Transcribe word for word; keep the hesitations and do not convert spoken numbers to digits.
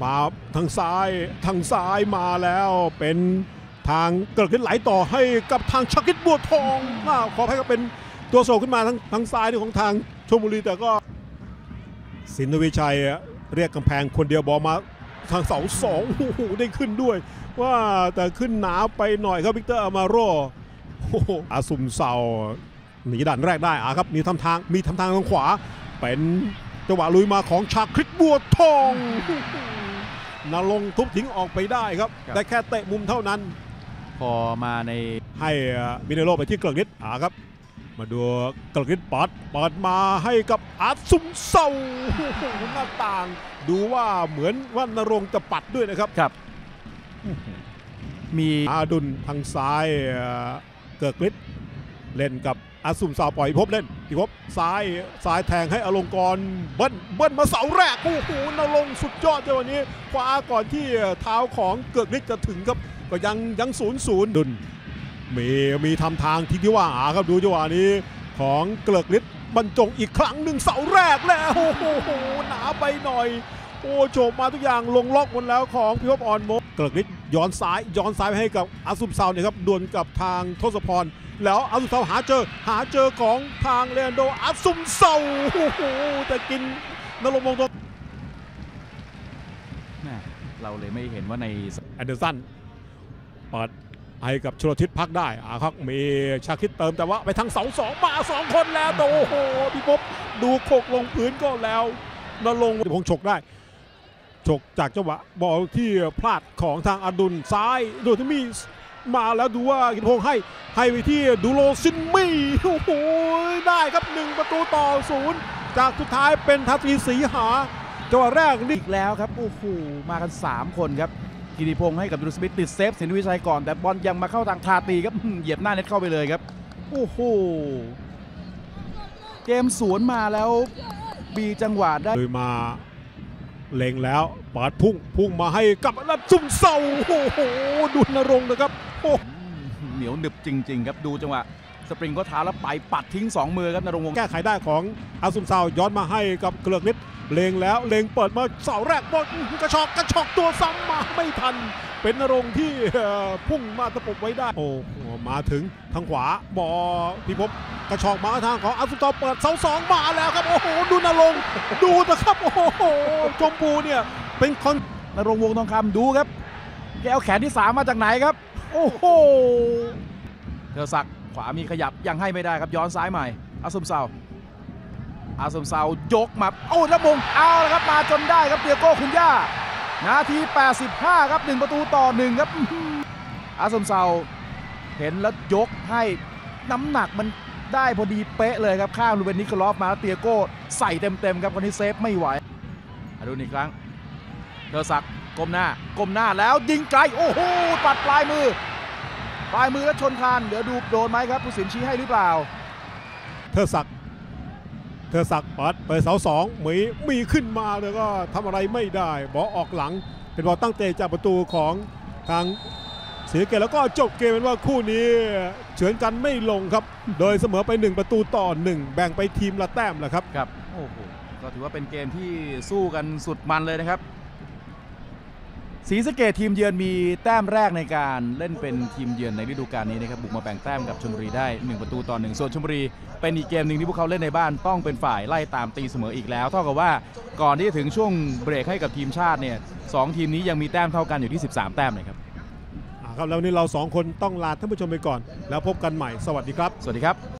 มาทางซ้ายทางซ้ายมาแล้วเป็นทางเกิดขึ้นไหลต่อให้กับทางชักกิจบัวทองขอให้ก็เป็นตัวโศกขึ้นมาทางทางซ้ายของทางชลบุรีแต่ก็สินทวิชัยเรียกกำแพงคนเดียวบอลมาทางเสาสองโอ้โหได้ขึ้นด้วยว่าแต่ขึ้นหนาไปหน่อยครับวิกเตอร์อามาโรอาซุมเซาหนีด่านแรกได้อ่ะครับมีทำทางมีทำทางทางขวาเป็นจังหวะลุยมาของชาคริตบัวทองนรงค์ทุบทิ้งออกไปได้ครับแต่แค่เตะมุมเท่านั้นพอมาในให้มิเนโรไปที่เกลือกนิดอ่ะครับมาดูเกลือกนิดปัดเปิดมาให้กับอาซุมเซาหน้าต่างดูว่าเหมือนว่านรงค์จะปัดด้วยนะครับครับมีอาดุลทางซ้ายเกิดฤทธิ์เล่นกับอาซุมเซาปล่อยพบเล่นพิภพซ้ายซ้ายแทงให้อลงกรณ์เบิ้ลเบิ้ลมาเสาแรกโอ้โหนรงค์สุดยอดเลยวันนี้คว้าก่อนที่เท้าของเกิดฤทธิ์จะถึงครับก็ยังยังศูนย์ศูนย์ดุลมีมีทำทางที่ที่ว่าอาครับดูจังหวะนี้ของเกิดฤทธิ์บรรจงอีกครั้งหนึ่งเสาแรกแล้วโอ้โหหนาไปหน่อยโอ้โฉบมาทุกอย่างลงล็อกหมดแล้วของพิภพอ่อนโมเกิดฤทธิ์ย้อนซ้ายย้อนซ้ายไปให้กับอาซุมเซาเนี่ยครับดวลกับทางทศพรแล้วอาซุมเซาหาเจอหาเจอของทางเลนโดอาซุมเซาโอ้โหแต่กินนรงค์มงคลเราเลยไม่เห็นว่าในแอนเดอร์สันเปิดให้กับชลทิศพักได้อ่ะครับมีชาคิดเติมแต่ว่าไปทางเสาสองมาสองคนแล้วโอ้โหพี่พบดูโขกลงพื้นก็แล้วนรงค์พงฉกได้ฉกจากจังหวะบอลที่พลาดของทางอดุลซ้ายโดยที่มีมาแล้วดูว่ากิตพงให้ให้ไปที่ดูโลซินมี่โอ้โหได้ครับหนึ่งประตูต่อศูนย์จากสุดท้ายเป็นทัศนีศรีหาจังหวะแรกอีกแล้วครับโอ้โหมากันสามคนครับกิติพงษ์ให้กับดูสมิธติดเซฟสินวิชัยก่อนแต่บอลยังมาเข้าทางทาตีครับเหยียบหน้าเน็ตเข้าไปเลยครับโอ้โหเกมสวนมาแล้วบีจังหวะได้เลยมาเล็งแล้วปาดพุ่งพุ่งมาให้กับนัดซุ่มเศร้าโอ้โหดูนรงค์นะครับโอ้เหนียวหนึบจริงๆครับดูจังหวะสปริงก็เท้าแล้วไปปัดทิ้งสองมือครับนรงค์แก้ไขได้ของอาซุมเซาย้อนมาให้กับเกลือกนิดเลงแล้วเลงเปิดมาเสาแรกบอลกระชอกกระชอกตัวซ้ำมาไม่ทันเป็นนรงค์ที่พุ่งมาตะปบไว้ได้โอ้มาถึงทางขวาบอพิภพกระชอกมาทางของอาซุมเซาเปิดเสาสองมาแล้วครับโอ้โหดูนรงค์ดูนะครับโอ้โหชมพูเนี่ยเป็นคนนรงค์วงทองคำดูครับแกเอาแขนที่สามมาจากไหนครับโอ้โหเธอศักดิ์ขวามีขยับยังให้ไม่ได้ครับย้อนซ้ายใหม่อาซุมเซาอาซุมเซายกมาโอ้แล้วมงเอาแล้วครับมาจนได้ครับเตียโก้คุณย่านาทีแปดสิบห้าครับหนึ่งประตูต่อหนึ่งครับอาซุมเซาเห็นแล้วยกให้น้ำหนักมันได้พอดีเป๊ะเลยครับข้ามลูเบนนิโคลอฟมาเตียโก้ใส่เต็มๆครับคนนี้เซฟไม่ไหวดูอีกครั้งเธอศักดิ์ก้มหน้าก้มหน้าแล้วยิงไกลโอ้โหปัดปลายมือปลายมือแล้วชนคานเดี๋ยวดูโดนไหมครับผู้สินชี้ให้หรือเปล่าเธอศักดิ์เธอศักดิ์ปัดไปเสาสองมีมีขึ้นมาแต่ก็ทำอะไรไม่ได้บอลออกหลังเป็นบอลตั้งเตะจากประตูของทางศรีสะเกษแล้วก็จบเกมเป็นว่าคู่นี้เฉือนกันไม่ลงครับโดยเสมอไปหนึ่งประตูต่อหนึ่งแบ่งไปทีมละแต้มแหละครับครับโอ้โหก็ถือว่าเป็นเกมที่สู้กันสุดมันเลยนะครับศรีสะเกษทีมเยือนมีแต้มแรกในการเล่นเป็นทีมเยือนในฤดูกาลนี้นะครับบุกมาแบ่งแต้มกับชลบุรีได้หนึ่งประตูต่อหนึ่งส่วนชลบุรีเป็นอีกเกมหนึ่งที่พวกเขาเล่นในบ้านต้องเป็นฝ่ายไล่ตามตีเสมออีกแล้วเท่ากับว่าก่อนที่จะถึงช่วงเบรกให้กับทีมชาติเนี่ยสองทีมนี้ยังมีแต้มเท่ากันอยู่ที่สิบสามแต้มเลยครับครับแล้ววันนี้เราสองคนต้องลาท่านผู้ชมไปก่อนแล้วพบกันใหม่สวัสดีครับสวัสดีครับ